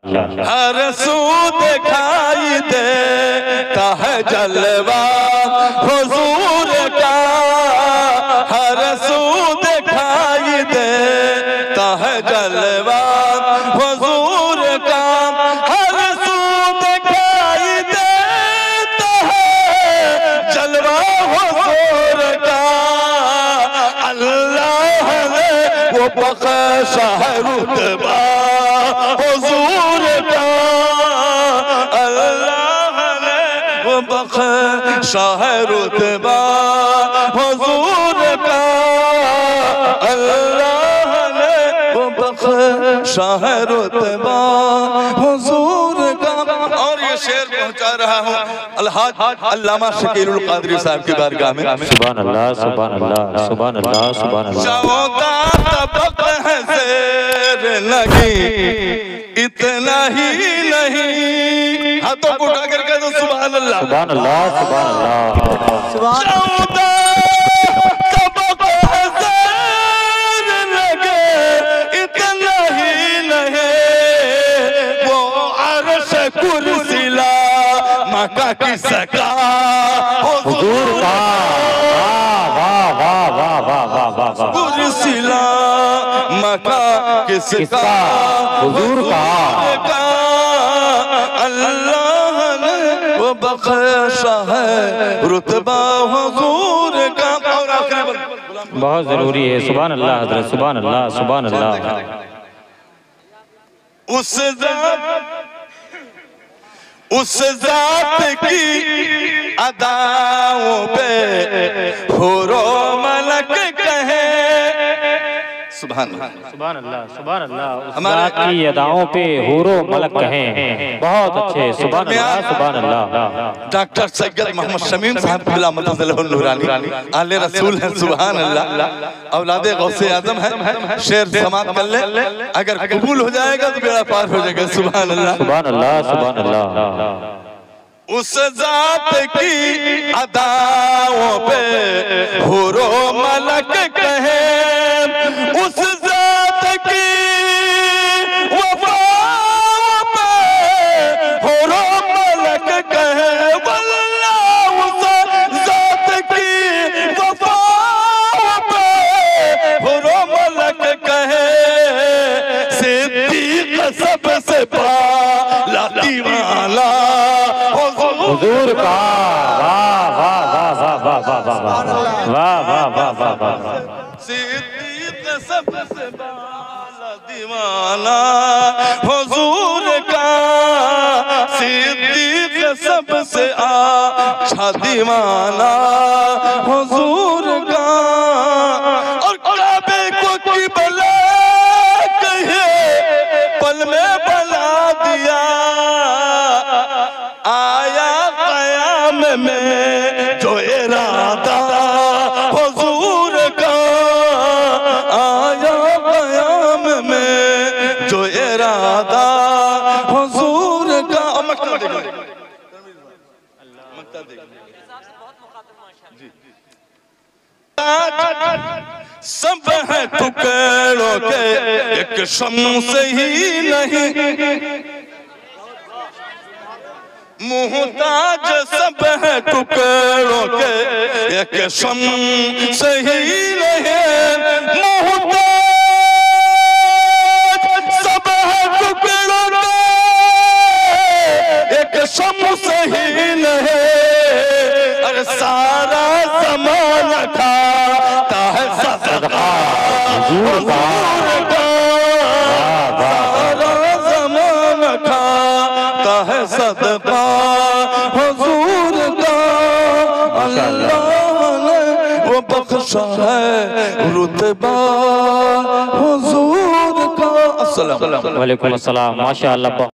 हर सू दिखाई देता है जलवा हुजूर का, हर सू दिखाई देता है जलवा हुजूर का, हर सू दिखाई देता है जलवा हुजूर का। अल्लाह ने वो बख्शा है रुतबा हुजूर का, अल्लाह ने वो बख्शा है रुतबा हुजूर का, अल्लाह ने वो बख्शा है रुतबा हुजूर का। और ये शेर पहुंचा रहा हूँ अलहाज अल्लामा शकीरुल कादरी साहब की बारगाह में। सुभान अल्लाह, सुभान अल्लाह, सुभान अल्लाह, सुभान अल्लाह। 14 तबक है शेर नहीं, इतना ही नहीं, हाथों को उठा करके तो सुभान अल्लाह, सुभान अल्लाह, सुभान अल्लाह। 14 तबक है शेर लगे, इतना ही नहीं, वो अर्श कुर्सिला मका की सका हुजूर का, वाह वाह वाह वाह वाह वाह वाह। कुर्सिला मका किसका हुजूर का, अल्लाह ने वो बख्शा है रुतबा हुजूर का। और आखिरी बहुत जरूरी है। सुभान अल्लाह हज़रत, सुभान अल्लाह, सुभान अल्लाह। उस जात की अदाओं पे हुरो मलक कहे, सुभान अल्लाह, सुभान अल्लाह, सुभान अल्लाह। हमारे की अदाओं पे हुरो मलक कहें, बहुत अच्छे। सुभान अल्लाह, सुभान अल्लाह। डॉक्टर सैयद मोहम्मद शमीम साहब नूरानी आले रसूल हैं, सुभान अल्लाह। औलादे गौसे आजम है। शेर समाप्त कर ले, अगर कबूल हो जाएगा तो बेड़ा पार हो जाएगा। सुभान अल्लाह, सुभान अल्लाह, सुभान अल्लाह। उस जात की अदाओं पे हुरो मलक कहे, उस जात की वफाओं पे हुरो मलक कहे, वल्लाह उस जात की वफाओं पे हुरो मलक कहे, सिद्दीक सबसे पाला दीवाना हुजूर का, वाह वाह वाह वाह वाह वाह वाह वाह वाह वाह वाह। सिद्दीक सबसे बाला दीवाना हुजूर का, सिद्दीक सबसे अच्छा दीवाना हुजूर का। और काबे को किबला कहे, पल में बना दिया, आया क़याम में जो इरादा हुजूर का, आया क़याम में जो इरादा हुजूर का। और मकता देखो, मकता देखो, सब है टुकड़ों के एक शम्स ही नहीं, मुहताज सब है टुकड़ों के एक शम्स ही नहीं, मुहताज सब है टुकड़ों के एक शम्स ही नहीं। अरे सारा ज़माना खाता है सदका हुजूर का, सारा ज़माना खाता है सदका हुजूर का। अल्लाह ने वो बख्शा है रुतबा हुजूर का। अस्सलाम वालेकुम। वालेकुम अस्सलाम, माशाअल्लाह।